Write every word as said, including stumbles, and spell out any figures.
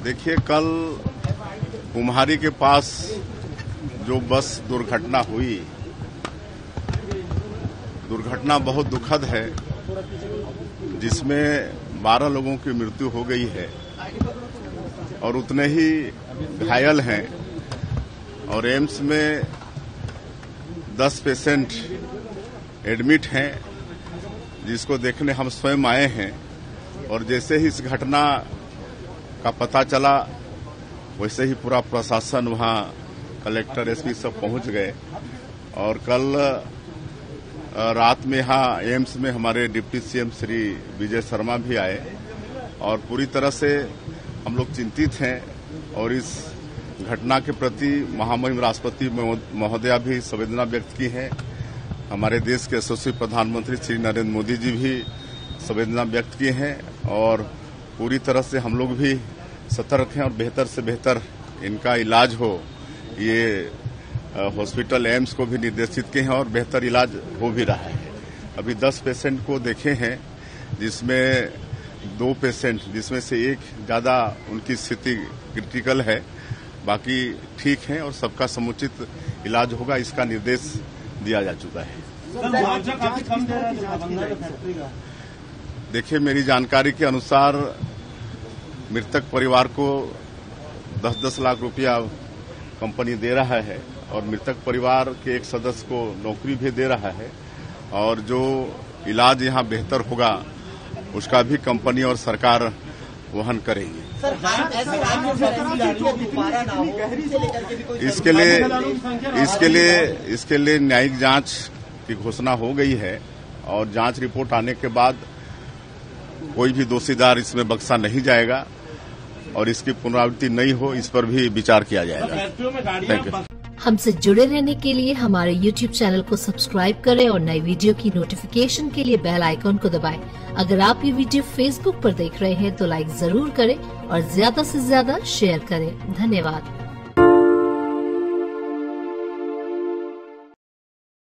देखिए, कल कुम्हारी के पास जो बस दुर्घटना हुई, दुर्घटना बहुत दुखद है, जिसमें बारह लोगों की मृत्यु हो गई है और उतने ही घायल हैं और एम्स में दस पेशेंट एडमिट हैं, जिसको देखने हम स्वयं आए हैं। और जैसे ही इस घटना का पता चला वैसे ही पूरा प्रशासन वहां, कलेक्टर, एसपी सब पहुंच गए। और कल रात में यहाँ एम्स में हमारे डिप्टी सीएम श्री विजय शर्मा भी आए और पूरी तरह से हम लोग चिंतित हैं और इस घटना के प्रति महामहिम राष्ट्रपति महोदया भी संवेदना व्यक्त की है। हमारे देश के यशस्वी प्रधानमंत्री श्री नरेंद्र मोदी जी भी संवेदना व्यक्त किए हैं और पूरी तरह से हम लोग भी सतर्क हैं और बेहतर से बेहतर इनका इलाज हो, ये हॉस्पिटल एम्स को भी निर्देशित किए हैं और बेहतर इलाज हो भी रहा है। अभी दस पेशेंट को देखे हैं, जिसमें दो पेशेंट, जिसमें से एक ज्यादा उनकी स्थिति क्रिटिकल है, बाकी ठीक हैं और सबका समुचित इलाज होगा, इसका निर्देश दिया जा चुका है। देखिए, मेरी जानकारी के अनुसार मृतक परिवार को दस दस लाख रुपया कंपनी दे रहा है और मृतक परिवार के एक सदस्य को नौकरी भी दे रहा है और जो इलाज यहाँ बेहतर होगा उसका भी कंपनी और सरकार वहन करेगी। इसके लिए इसके लिए इसके लिए न्यायिक जांच की घोषणा हो गई है और जांच रिपोर्ट आने के बाद कोई भी दोषीदार इसमें बख्शा नहीं जाएगा और इसकी पुनरावृत्ति नहीं हो, इस पर भी विचार किया जाएगा। Thank you. हमसे जुड़े रहने के लिए हमारे यूट्यूब चैनल को सब्सक्राइब करें और नई वीडियो की नोटिफिकेशन के लिए बेल आइकॉन को दबाएं। अगर आप ये वीडियो फेसबुक पर देख रहे हैं तो लाइक जरूर करें और ज्यादा से ज्यादा शेयर करें। धन्यवाद।